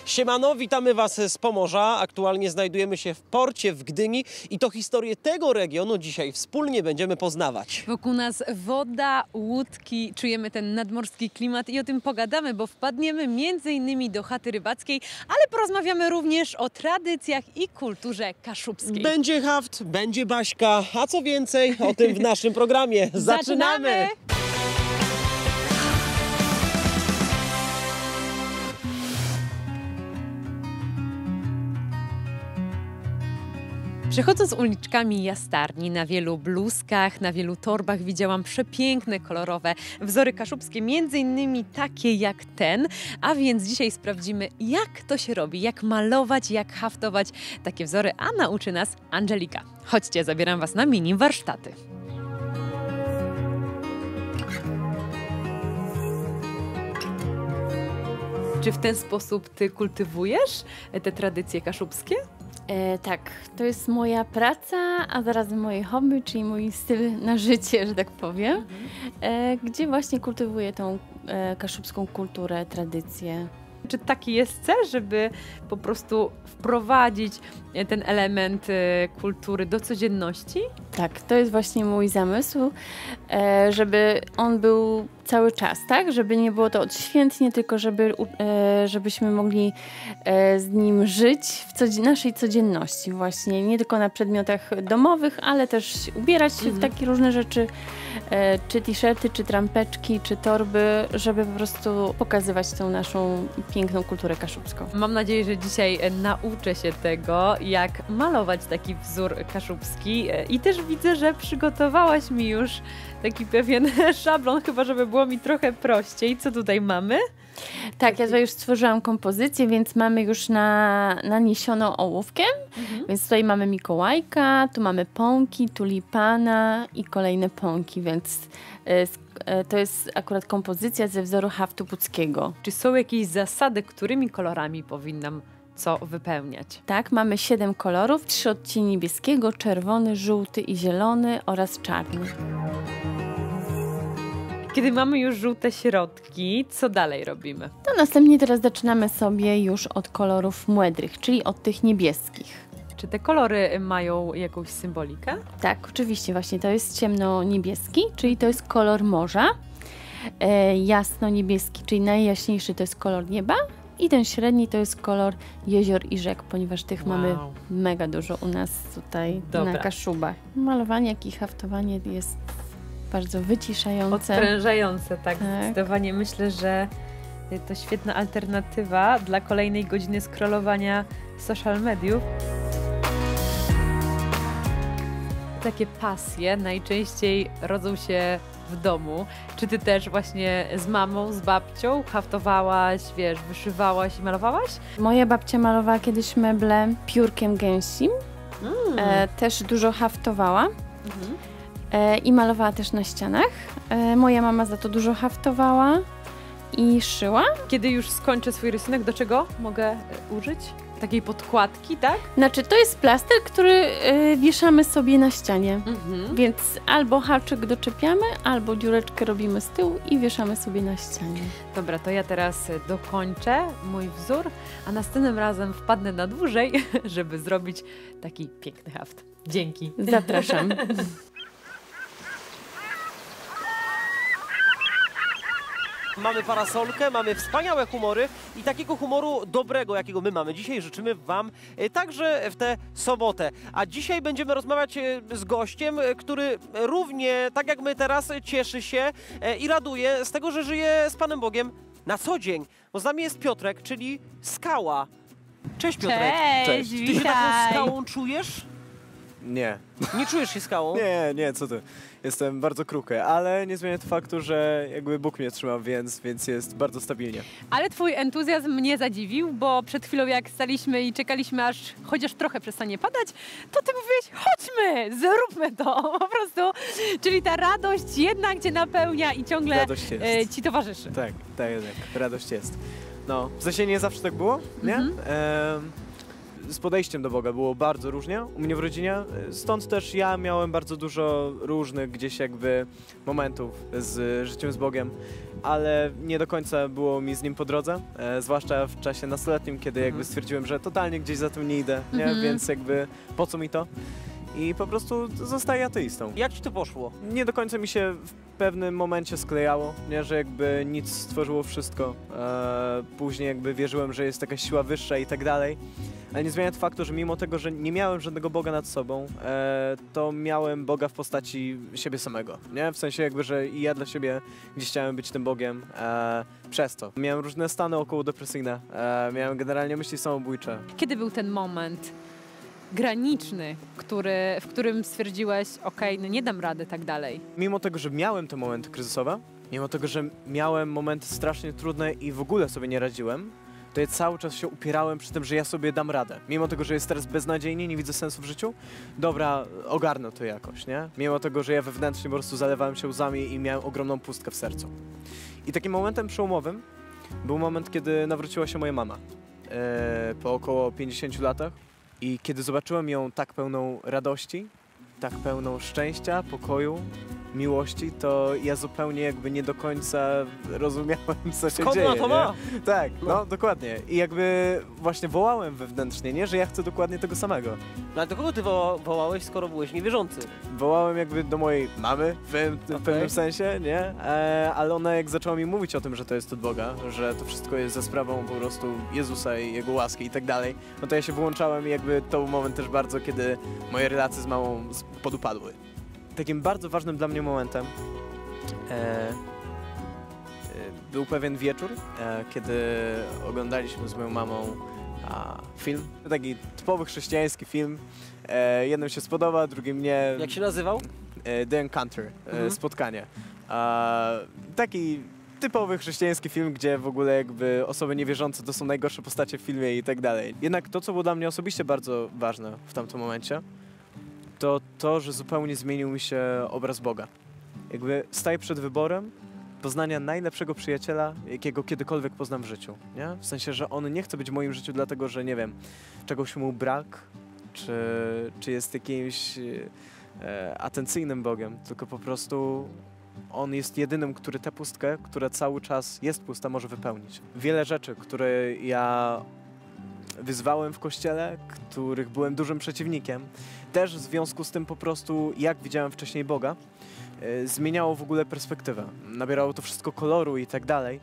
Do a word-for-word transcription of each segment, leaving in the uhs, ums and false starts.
Siemano, witamy Was z Pomorza. Aktualnie znajdujemy się w porcie w Gdyni i to historię tego regionu dzisiaj wspólnie będziemy poznawać. Wokół nas woda, łódki, czujemy ten nadmorski klimat i o tym pogadamy, bo wpadniemy między innymi do chaty rybackiej, ale porozmawiamy również o tradycjach i kulturze kaszubskiej. Będzie haft, będzie Baśka, a co więcej o tym w naszym programie. Zaczynamy! Zaczynamy! Przechodząc uliczkami Jastarni, na wielu bluzkach, na wielu torbach widziałam przepiękne, kolorowe wzory kaszubskie, między innymi takie jak ten. A więc dzisiaj sprawdzimy, jak to się robi, jak malować, jak haftować takie wzory, a nauczy nas Angelika. Chodźcie, zabieram Was na mini warsztaty. Czy w ten sposób Ty kultywujesz te tradycje kaszubskie? E, tak, to jest moja praca, a zarazem moje hobby, czyli mój styl na życie, że tak powiem, mhm. e, gdzie właśnie kultywuję tą e, kaszubską kulturę, tradycję. Czy taki jest cel, żeby po prostu wprowadzić ten element kultury do codzienności? Tak, to jest właśnie mój zamysł, e, żeby on był cały czas, tak? Żeby nie było to odświętnie, tylko żeby, e, żebyśmy mogli e, z nim żyć w codzien naszej codzienności właśnie. Nie tylko na przedmiotach domowych, ale też ubierać się mhm. w takie różne rzeczy, e, czy t-shirty, czy trampeczki, czy torby, żeby po prostu pokazywać tą naszą piękną kulturę kaszubską. Mam nadzieję, że dzisiaj nauczę się tego, jak malować taki wzór kaszubski i też widzę, że przygotowałaś mi już taki pewien szablon, chyba żeby było mi trochę prościej. Co tutaj mamy? Tak, ja tutaj już stworzyłam kompozycję, więc mamy już na, naniesioną ołówkiem, mhm. więc tutaj mamy Mikołajka, tu mamy pąki, tulipana i kolejne pąki, więc y, to jest akurat kompozycja ze wzoru haftu puckiego. Czy są jakieś zasady, którymi kolorami powinnam co wypełniać? Tak, mamy siedem kolorów, trzy odcienie niebieskiego, czerwony, żółty i zielony oraz czarny. Kiedy mamy już żółte środki, co dalej robimy? To następnie teraz zaczynamy sobie już od kolorów młodych, czyli od tych niebieskich. Czy te kolory mają jakąś symbolikę? Tak, oczywiście, właśnie to jest ciemno-niebieski, czyli to jest kolor morza. E, jasno-niebieski, czyli najjaśniejszy to jest kolor nieba. I ten średni to jest kolor jezior i rzek, ponieważ tych wow. mamy mega dużo u nas tutaj Dobra. na Kaszubach. Malowanie, jak i haftowanie jest bardzo wyciszające. Odprężające, tak, tak. Zdecydowanie. Myślę, że to świetna alternatywa dla kolejnej godziny scrollowania social mediów. Takie pasje najczęściej rodzą się w domu. Czy ty też właśnie z mamą, z babcią haftowałaś, wiesz, wyszywałaś i malowałaś? Moja babcia malowała kiedyś meble piórkiem gęsim. Mm. E, też dużo haftowała. Mhm. E, I malowała też na ścianach. E, moja mama za to dużo haftowała i szyła. Kiedy już skończę swój rysunek, do czego mogę użyć? Takiej podkładki, tak? Znaczy, to jest plaster, który y, wieszamy sobie na ścianie. Mhm. Więc albo haczyk doczepiamy, albo dziureczkę robimy z tyłu i wieszamy sobie na ścianie. Dobra, to ja teraz dokończę mój wzór, a następnym razem wpadnę na dłużej, żeby zrobić taki piękny haft. Dzięki. Zapraszam. Mamy parasolkę, mamy wspaniałe humory i takiego humoru dobrego, jakiego my mamy dzisiaj, życzymy Wam także w tę sobotę. A dzisiaj będziemy rozmawiać z gościem, który równie, tak jak my teraz, cieszy się i raduje z tego, że żyje z Panem Bogiem na co dzień. Bo z nami jest Piotrek, czyli skała. Cześć, Piotrek. Cześć, Ty się taką skałą czujesz? Nie. Nie czujesz się skałą? Nie, nie, co ty. Jestem bardzo kruchy, ale nie zmienia to faktu, że jakby Bóg mnie trzyma, więc, więc jest bardzo stabilnie. Ale twój entuzjazm mnie zadziwił, bo przed chwilą jak staliśmy i czekaliśmy, aż chociaż trochę przestanie padać, to ty mówiłeś, chodźmy, zróbmy to po prostu. Czyli ta radość jednak cię napełnia i ciągle e, ci towarzyszy. Tak, tak, tak, radość jest. No, w sensie nie zawsze tak było, nie? Mhm. E z podejściem do Boga było bardzo różnie u mnie w rodzinie, stąd też ja miałem bardzo dużo różnych gdzieś jakby momentów z życiem z Bogiem, ale nie do końca było mi z Nim po drodze, e, zwłaszcza w czasie nastoletnim, kiedy jakby stwierdziłem, że totalnie gdzieś za tym nie idę, nie? Mhm. Więc jakby po co mi to? I po prostu zostaję ateistą. Jak ci to poszło? Nie do końca mi się w pewnym momencie sklejało, nie? Że jakby nic stworzyło wszystko. E, później jakby wierzyłem, że jest jakaś siła wyższa i tak dalej. Ale nie zmienia to faktu, że mimo tego, że nie miałem żadnego Boga nad sobą, e, to miałem Boga w postaci siebie samego, nie? W sensie jakby, że i ja dla siebie gdzieś chciałem być tym Bogiem e, przez to. Miałem różne stany około depresyjne, e, miałem generalnie myśli samobójcze. Kiedy był ten moment graniczny, który, w którym stwierdziłeś, okej, no nie dam rady tak dalej? Mimo tego, że miałem te momenty kryzysowe, mimo tego, że miałem momenty strasznie trudne i w ogóle sobie nie radziłem, to ja cały czas się upierałem przy tym, że ja sobie dam radę. Mimo tego, że jest teraz beznadziejnie, nie widzę sensu w życiu, dobra, ogarnę to jakoś, nie? Mimo tego, że ja wewnętrznie po prostu zalewałem się łzami i miałem ogromną pustkę w sercu. I takim momentem przełomowym był moment, kiedy nawróciła się moja mama e, po około pięćdziesięciu latach i kiedy zobaczyłem ją tak pełną radości, tak pełną szczęścia, pokoju, miłości, to ja zupełnie jakby nie do końca rozumiałem, co się Skąd dzieje. ona to nie? ma? Tak, no. No. dokładnie. I jakby właśnie wołałem wewnętrznie, nie, że ja chcę dokładnie tego samego. No ale do kogo ty woła wołałeś, skoro byłeś niewierzący? Wołałem jakby do mojej mamy w, pewnym- w Okej. pewnym sensie, nie? E, ale ona jak zaczęła mi mówić o tym, że to jest od Boga, że to wszystko jest za sprawą po prostu Jezusa i Jego łaski i tak dalej, no to ja się wyłączałem i jakby to był moment też bardzo, kiedy moje relacje z mamą z- podupadły. Takim bardzo ważnym dla mnie momentem e, e, był pewien wieczór, e, kiedy oglądaliśmy z moją mamą a, film. Taki typowy chrześcijański film. E, jednym się spodoba, drugim nie. Jak się nazywał? E, The Encounter, e, Mhm. spotkanie. A, taki typowy chrześcijański film, gdzie w ogóle jakby osoby niewierzące to są najgorsze postacie w filmie i tak dalej. Jednak to, co było dla mnie osobiście bardzo ważne w tamtym momencie, to to, że zupełnie zmienił mi się obraz Boga. Jakby staję przed wyborem poznania najlepszego przyjaciela, jakiego kiedykolwiek poznam w życiu, nie? W sensie, że on nie chce być w moim życiu dlatego, że nie wiem, czegoś mu brak, czy, czy jest jakimś e, atencyjnym Bogiem, tylko po prostu on jest jedynym, który tę pustkę, która cały czas jest pusta, może wypełnić. Wiele rzeczy, które ja wyzwałem w kościele, których byłem dużym przeciwnikiem, też w związku z tym po prostu, jak widziałem wcześniej Boga, e, zmieniało w ogóle perspektywę. Nabierało to wszystko koloru i tak dalej,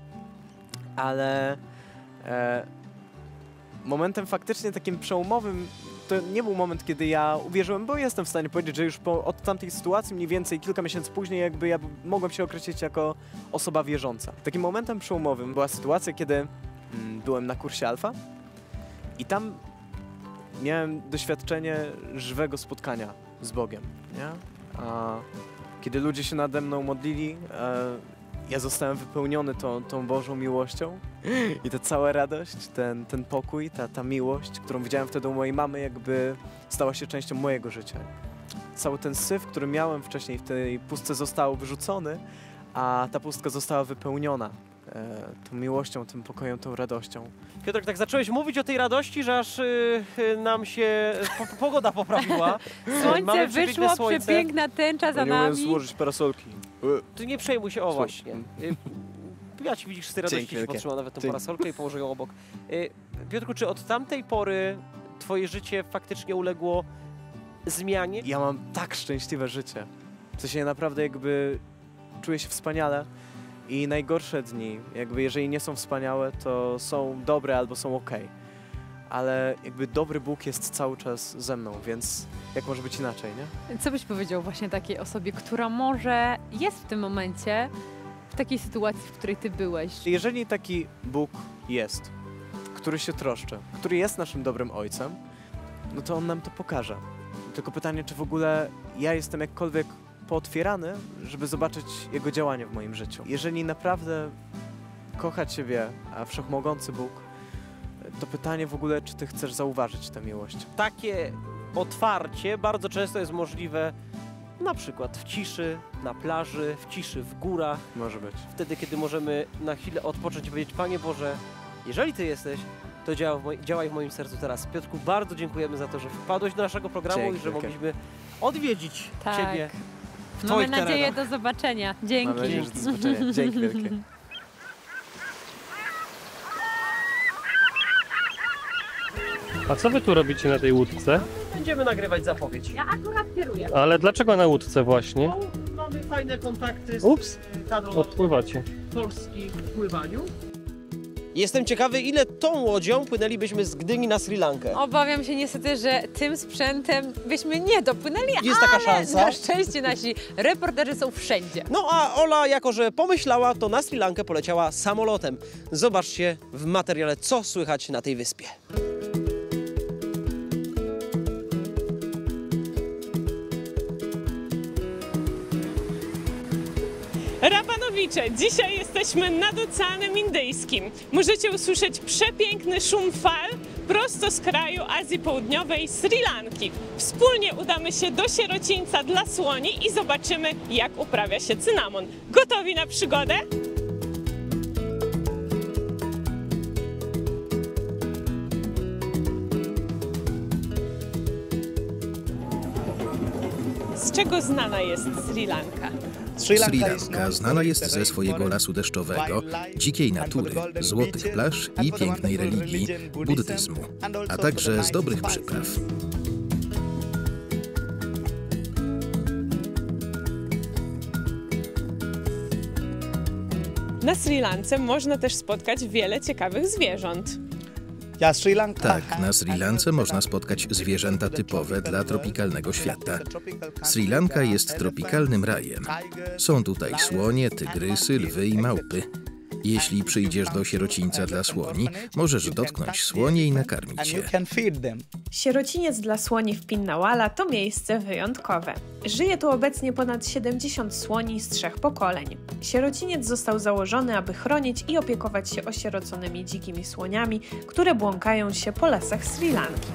ale e, momentem faktycznie takim przełomowym to nie był moment, kiedy ja uwierzyłem, bo jestem w stanie powiedzieć, że już po, od tamtej sytuacji mniej więcej kilka miesięcy później jakby ja mogłem się określić jako osoba wierząca. Takim momentem przełomowym była sytuacja, kiedy mm, byłem na kursie Alfa i tam miałem doświadczenie żywego spotkania z Bogiem, nie? A kiedy ludzie się nade mną modlili, e, ja zostałem wypełniony tą, tą Bożą miłością i ta cała radość, ten, ten pokój, ta, ta miłość, którą widziałem wtedy u mojej mamy, jakby stała się częścią mojego życia. Cały ten syf, który miałem wcześniej w tej pustce, został wyrzucony, a ta pustka została wypełniona e, tą miłością, tym pokojem, tą radością. Piotrek, tak zacząłeś mówić o tej radości, że aż y, y, nam się po, pogoda poprawiła. Słońce Mamy przepiękne wyszło, słońce. przepiękna tęcza za nie umiem nami. złożyć parasolki. Ty nie przejmuj się, o Słuch- właśnie. Y, Ja ci widzisz z tej radości, Dzięki ci wielkie. potrzymam nawet tą Dzięki. parasolkę i położę ją obok. Y, Piotrku, czy od tamtej pory twoje życie faktycznie uległo zmianie? Ja mam tak szczęśliwe życie. W sensie naprawdę jakby czuję się wspaniale i najgorsze dni, jakby jeżeli nie są wspaniałe, to są dobre albo są okej. Ale jakby dobry Bóg jest cały czas ze mną, więc jak może być inaczej, nie? Co byś powiedział właśnie takiej osobie, która może jest w tym momencie w takiej sytuacji, w której ty byłeś? Jeżeli taki Bóg jest, który się troszczy, który jest naszym dobrym ojcem, no to On nam to pokaże. Tylko pytanie, czy w ogóle ja jestem jakkolwiek pootwierany, żeby zobaczyć Jego działanie w moim życiu. Jeżeli naprawdę kocha Ciebie, a Wszechmogący Bóg, to pytanie w ogóle, czy Ty chcesz zauważyć tę miłość. Takie otwarcie bardzo często jest możliwe na przykład w ciszy, na plaży, w ciszy, w górach. Może być. Wtedy, kiedy możemy na chwilę odpocząć i powiedzieć: Panie Boże, jeżeli Ty jesteś, to działa w, moj, działaj w moim sercu teraz. Piotrku, bardzo dziękujemy za to, że wpadłeś do naszego programu Dzięki, i że okej. mogliśmy odwiedzić Tak. Ciebie w Mamy Twoich nadzieję terenach. do zobaczenia. Dzięki. Mam nadzieję, że do zobaczenia. Dzięki wielkie. A co wy tu robicie na tej łódce? Będziemy nagrywać zapowiedź. Ja akurat kieruję. Ale dlaczego na łódce właśnie? Bo mamy fajne kontakty z Ups, kadrą odpływacie. Polski w pływaniu. Jestem ciekawy, ile tą łodzią płynęlibyśmy z Gdyni na Sri Lankę. Obawiam się niestety, że tym sprzętem byśmy nie dopłynęli, Jest taka ale szansa. na szczęście nasi reporterzy są wszędzie. No a Ola, jako że pomyślała, to na Sri Lankę poleciała samolotem. Zobaczcie w materiale, co słychać na tej wyspie. Rabanowicze, dzisiaj jesteśmy nad Oceanem Indyjskim. Możecie usłyszeć przepiękny szum fal prosto z kraju Azji Południowej, Sri Lanki. Wspólnie udamy się do sierocińca dla słoni i zobaczymy, jak uprawia się cynamon. Gotowi na przygodę? Z czego znana jest Sri Lanka? Sri Lanka znana jest ze swojego lasu deszczowego, dzikiej natury, złotych plaż i pięknej religii, buddyzmu, a także z dobrych przypraw. Na Sri Lance można też spotkać wiele ciekawych zwierząt. Tak, na Sri Lance można spotkać zwierzęta typowe dla tropikalnego świata. Sri Lanka jest tropikalnym rajem. Są tutaj słonie, tygrysy, lwy i małpy. Jeśli przyjdziesz do sierocińca dla słoni, możesz dotknąć słonie i nakarmić je. Sierociniec dla słoni w Pinnawala to miejsce wyjątkowe. Żyje tu obecnie ponad siedemdziesiąt słoni z trzech pokoleń. Sierociniec został założony, aby chronić i opiekować się osieroconymi dzikimi słoniami, które błąkają się po lasach Sri Lanki.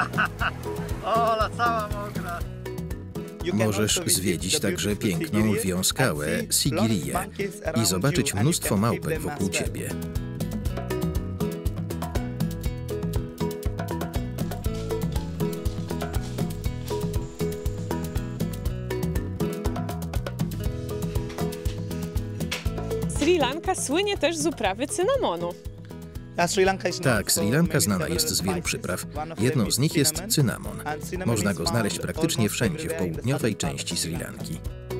Możesz zwiedzić także piękną lwią skałę Sigiriję i zobaczyć mnóstwo małpek wokół ciebie. Sri Lanka słynie też z uprawy cynamonu. Tak, Sri Lanka znana jest z wielu przypraw. Jedną z nich jest cynamon. Można go znaleźć praktycznie wszędzie w południowej części Sri Lanki.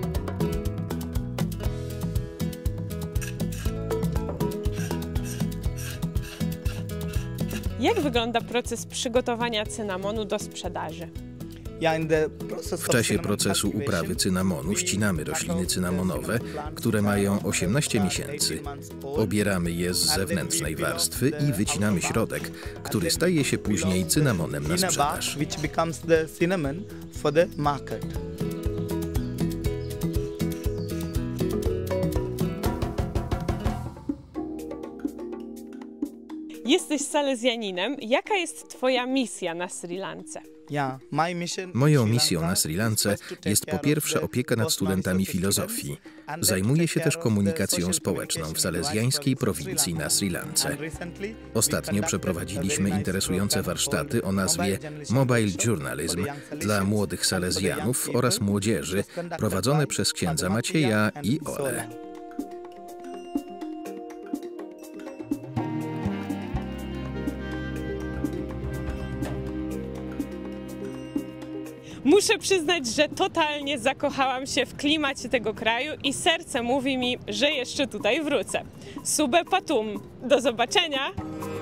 Jak wygląda proces przygotowania cynamonu do sprzedaży? W czasie procesu uprawy cynamonu ścinamy rośliny cynamonowe, które mają osiemnaście miesięcy. Obieramy je z zewnętrznej warstwy i wycinamy środek, który staje się później cynamonem na sprzedaż. Jesteś salezjaninem. Jaka jest twoja misja na Sri Lance? Moją misją na Sri Lance jest po pierwsze opieka nad studentami filozofii. Zajmuję się też komunikacją społeczną w salezjańskiej prowincji na Sri Lance. Ostatnio przeprowadziliśmy interesujące warsztaty o nazwie Mobile Journalism dla młodych salezjanów oraz młodzieży, prowadzone przez księdza Macieja i Olę. Muszę przyznać, że totalnie zakochałam się w klimacie tego kraju i serce mówi mi, że jeszcze tutaj wrócę. Sube patum. Do zobaczenia!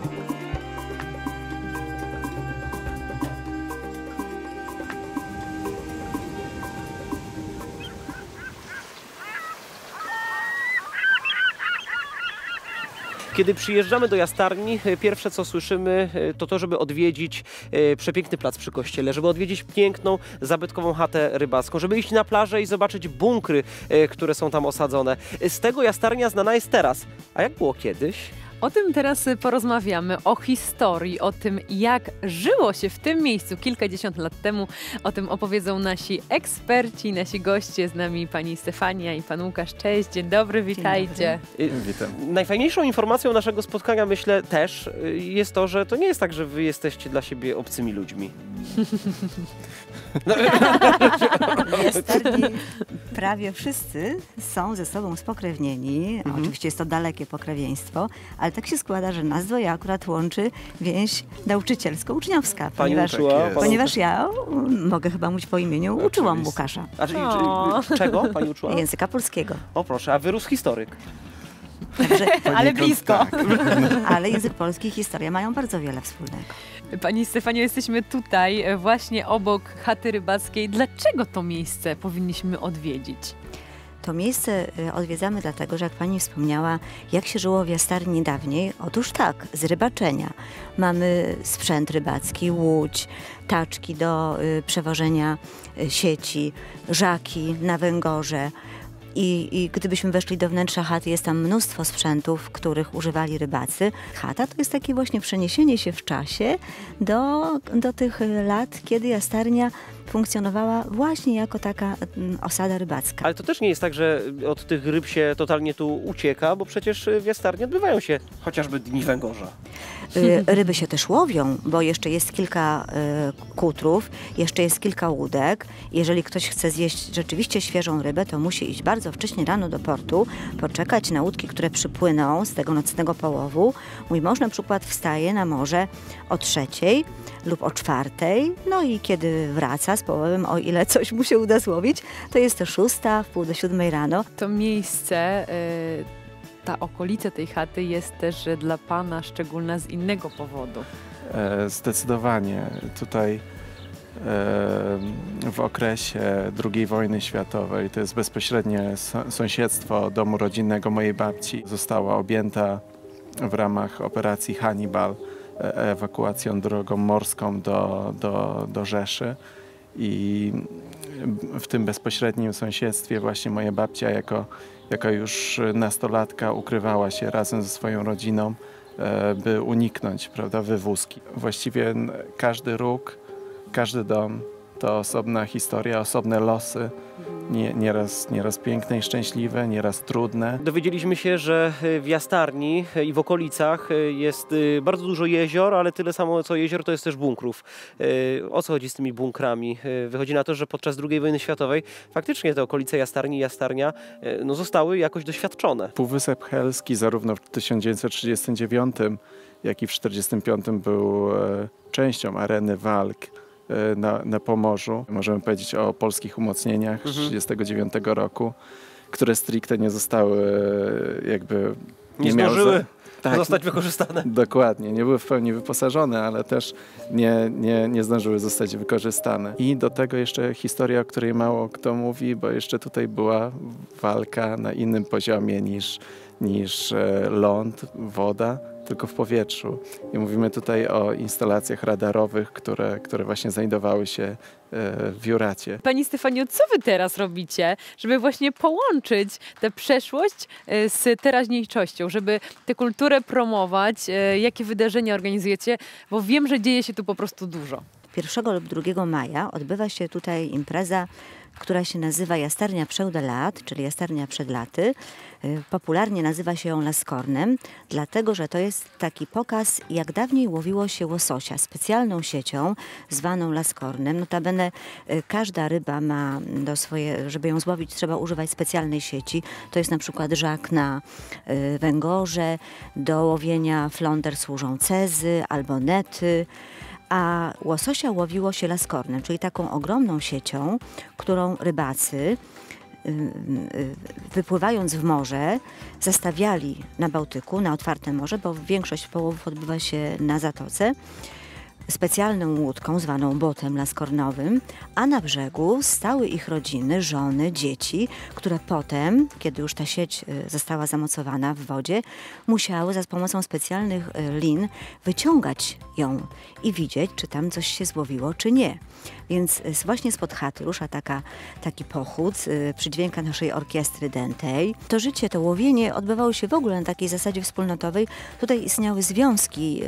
Kiedy przyjeżdżamy do Jastarni, pierwsze co słyszymy to to, żeby odwiedzić przepiękny plac przy kościele, żeby odwiedzić piękną, zabytkową chatę rybacką, żeby iść na plażę i zobaczyć bunkry, które są tam osadzone. Z tego Jastarnia znana jest teraz. A jak było kiedyś? O tym teraz porozmawiamy, o historii, o tym, jak żyło się w tym miejscu kilkadziesiąt lat temu. O tym opowiedzą nasi eksperci, nasi goście, z nami pani Stefania i pan Łukasz. Cześć, dzień dobry, witajcie. Y, Witam. Najfajniejszą informacją naszego spotkania, myślę, też y, jest to, że to nie jest tak, że wy jesteście dla siebie obcymi ludźmi. Jastarni prawie wszyscy są ze sobą spokrewnieni. Mhm. Oczywiście jest to dalekie pokrewieństwo, ale tak się składa, że nas dwoje akurat łączy więź nauczycielsko-uczniowska, ponieważ, uczyła, pan ponieważ ja, um, mogę chyba mówić po imieniu, uczyłam Łukasza A, czyli, O. czy, czego pani uczyła? języka polskiego. O proszę, a wyrósł historyk. Także, Ale blisko. ale język polski i historia mają bardzo wiele wspólnego. Pani Stefanio, jesteśmy tutaj e, właśnie obok chaty rybackiej. Dlaczego to miejsce powinniśmy odwiedzić? To miejsce y, odwiedzamy dlatego, że jak pani wspomniała, jak się żyło w Jastarni dawniej, otóż tak, z rybaczenia. Mamy sprzęt rybacki, łódź, taczki do y, przewożenia y, sieci, żaki na węgorze. I, I gdybyśmy weszli do wnętrza chaty, jest tam mnóstwo sprzętów, których używali rybacy. Chata to jest takie właśnie przeniesienie się w czasie do, do tych lat, kiedy Jastarnia funkcjonowała właśnie jako taka mm, osada rybacka. Ale to też nie jest tak, że od tych ryb się totalnie tu ucieka, bo przecież w Jastarni odbywają się chociażby dni węgorza. Y, ryby się też łowią, bo jeszcze jest kilka y, kutrów, jeszcze jest kilka łódek. Jeżeli ktoś chce zjeść rzeczywiście świeżą rybę, to musi iść bardzo wcześnie rano do portu, poczekać na łódki, które przypłyną z tego nocnego połowu. Mój mąż na przykład wstaje na morze o trzeciej lub o czwartej, no i kiedy wraca z połowem, o ile coś mu się uda złowić, to jest to szósta, w pół do siódmej rano. To miejsce, e, ta okolica tej chaty jest też e, dla pana szczególna z innego powodu. E, Zdecydowanie. Tutaj e, w okresie drugiej wojny światowej, to jest bezpośrednie s- sąsiedztwo domu rodzinnego mojej babci, została objęta w ramach operacji Hannibal e, ewakuacją drogą morską do, do, do Rzeszy. I w tym bezpośrednim sąsiedztwie właśnie moja babcia jako, jako już nastolatka ukrywała się razem ze swoją rodziną, e, by uniknąć, prawda, wywózki. Właściwie n- każdy róg, każdy dom to osobna historia, osobne losy, nie, nieraz, nieraz piękne i szczęśliwe, nieraz trudne. Dowiedzieliśmy się, że w Jastarni i w okolicach jest bardzo dużo jezior, ale tyle samo co jezior to jest też bunkrów. O co chodzi z tymi bunkrami? Wychodzi na to, że podczas drugiej wojny światowej faktycznie te okolice Jastarni i Jastarnia no, zostały jakoś doświadczone. Półwysep Helski zarówno w tysiąc dziewięćset trzydziestym dziewiątym, jak i w tysiąc dziewięćset czterdziestym piątym był e, częścią areny walk e, na, na Pomorzu. Możemy powiedzieć o polskich umocnieniach z tysiąc dziewięćset trzydziestego dziewiątego roku, które stricte nie zostały e, jakby... Nie miały zdążyły za- tak, zostać wykorzystane. Dokładnie, nie były w pełni wyposażone, ale też nie, nie, nie zdążyły zostać wykorzystane. I do tego jeszcze historia, o której mało kto mówi, bo jeszcze tutaj była walka na innym poziomie niż, niż e, ląd, woda, tylko w powietrzu. I mówimy tutaj o instalacjach radarowych, które, które właśnie znajdowały się e, w Juracie. Pani Stefanio, co wy teraz robicie, żeby właśnie połączyć tę przeszłość e, z teraźniejszością, żeby tę kulturę promować? E, Jakie wydarzenia organizujecie? Bo wiem, że dzieje się tu po prostu dużo. pierwszego lub drugiego maja odbywa się tutaj impreza, która się nazywa Jastarnia Przełda Lat, czyli Jastarnia przed laty. Y, Popularnie nazywa się ją Laskornem, dlatego że to jest taki pokaz, jak dawniej łowiło się łososia specjalną siecią zwaną Laskornem. Notabene y, każda ryba ma do swoje, żeby ją złowić, trzeba używać specjalnej sieci. To jest na przykład żak na y, węgorze, do łowienia flonder służą cezy albo nety. A łososia łowiło się laskornem, czyli taką ogromną siecią, którą rybacy y, y, wypływając w morze zastawiali na Bałtyku, na otwarte morze, bo większość połowów odbywa się na zatoce, specjalną łódką zwaną botem laskornowym, a na brzegu stały ich rodziny, żony, dzieci, które potem, kiedy już ta sieć została zamocowana w wodzie, musiały za pomocą specjalnych lin wyciągać ją i widzieć, czy tam coś się złowiło, czy nie. Więc właśnie spod chaty rusza taka, taki pochód przy dźwiękach naszej orkiestry dętej. To życie, to łowienie odbywało się w ogóle na takiej zasadzie wspólnotowej. Tutaj istniały związki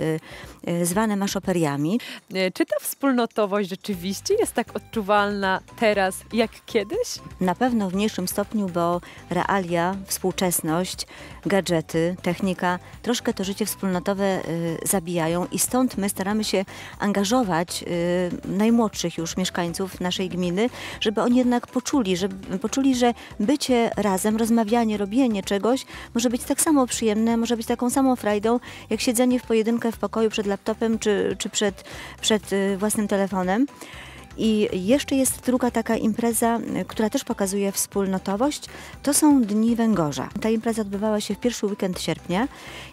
zwane maszoperiami. Czy ta wspólnotowość rzeczywiście jest tak odczuwalna teraz jak kiedyś? Na pewno w mniejszym stopniu, bo realia, współczesność, gadżety, technika troszkę to życie wspólnotowe y, zabijają i stąd my staramy się angażować y, najmłodszych już mieszkańców naszej gminy, żeby oni jednak poczuli, żeby poczuli, że bycie razem, rozmawianie, robienie czegoś może być tak samo przyjemne, może być taką samą frajdą, jak siedzenie w pojedynkę w pokoju przed laptopem czy, czy przed, przed y, własnym telefonem. I jeszcze jest druga taka impreza, która też pokazuje wspólnotowość, to są Dni Węgorza. Ta impreza odbywała się w pierwszy weekend sierpnia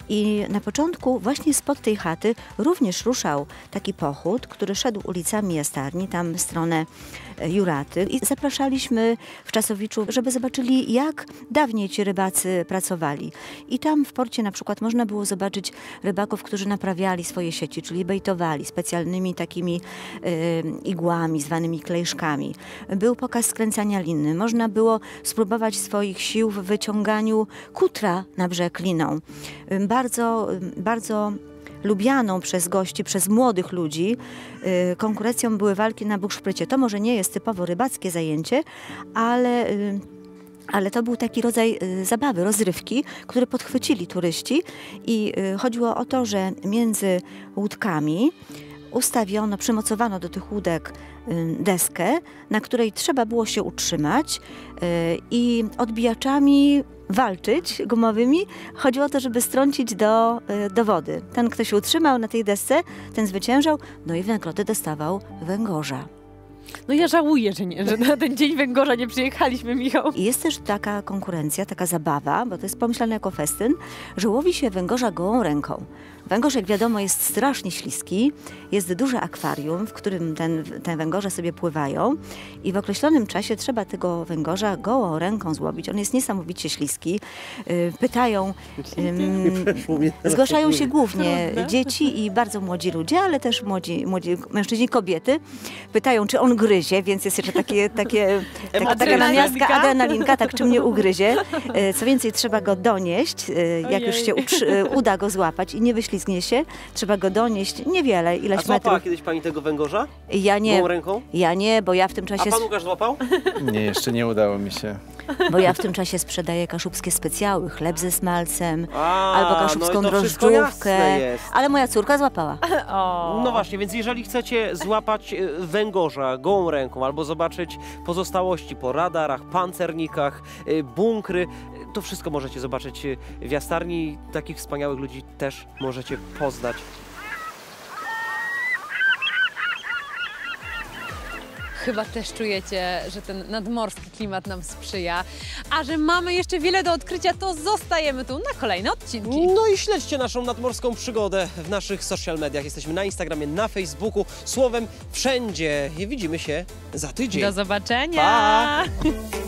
i na początku właśnie spod tej chaty również ruszał taki pochód, który szedł ulicami Jastarni, tam w stronę Juraty i zapraszaliśmy w Czasowiczu, żeby zobaczyli, jak dawniej ci rybacy pracowali. I tam w porcie na przykład można było zobaczyć rybaków, którzy naprawiali swoje sieci, czyli bejtowali specjalnymi takimi y, igłami, zwanymi klejszkami. Był pokaz skręcania liny. Można było spróbować swoich sił w wyciąganiu kutra na brzeg liną. Bardzo, bardzo lubianą przez gości, przez młodych ludzi y, konkurencją były walki na bukszprycie. To może nie jest typowo rybackie zajęcie, ale... Y, Ale to był taki rodzaj y, zabawy, rozrywki, który podchwycili turyści i y, chodziło o to, że między łódkami ustawiono, przymocowano do tych łódek y, deskę, na której trzeba było się utrzymać y, i odbijaczami walczyć gumowymi. Chodziło o to, żeby strącić do, y, do wody. Ten, kto się utrzymał na tej desce, ten zwyciężał, no i w nagrodę dostawał węgorza. No ja żałuję, że, nie, że na ten Dzień Węgorza nie przyjechaliśmy, Michał. I jest też taka konkurencja, taka zabawa, bo to jest pomyślane jako festyn, że łowi się węgorza gołą ręką. Węgorz, jak wiadomo, jest strasznie śliski. Jest duże akwarium, w którym ten, te węgorze sobie pływają i w określonym czasie trzeba tego węgorza gołą ręką złowić. On jest niesamowicie śliski. Pytają, um, zgłaszają się głównie dzieci i bardzo młodzi ludzie, ale też młodzi, młodzi mężczyźni, kobiety. Pytają, czy on gryzie, więc jest jeszcze takie, takie, taka, taka namiastka, adrenalinka, tak, czy mnie ugryzie. Co więcej, trzeba go donieść, jak już się uda go złapać i nie wyślizgnie się, trzeba go donieść niewiele, ileś A złapała metrów. kiedyś pani tego węgorza? Ja nie. Gołą ręką? Ja nie, bo ja w tym czasie... A pan Łukasz złapał? Nie, jeszcze nie udało mi się. Bo ja w tym czasie sprzedaję kaszubskie specjały, chleb ze smalcem, A, albo kaszubską no i to wszystko drożdżówkę. jasne jest. Ale moja córka złapała. O. No właśnie, więc jeżeli chcecie złapać e, węgorza gołą ręką albo zobaczyć pozostałości po radarach, pancernikach, e, bunkry, e, to wszystko możecie zobaczyć e, w Jastarni. Takich wspaniałych ludzi też możecie poznać. Chyba też czujecie, że ten nadmorski klimat nam sprzyja, a że mamy jeszcze wiele do odkrycia, to zostajemy tu na kolejne odcinki. No i śledźcie naszą nadmorską przygodę w naszych social mediach. Jesteśmy na Instagramie, na Facebooku, słowem wszędzie. I widzimy się za tydzień. Do zobaczenia! Pa!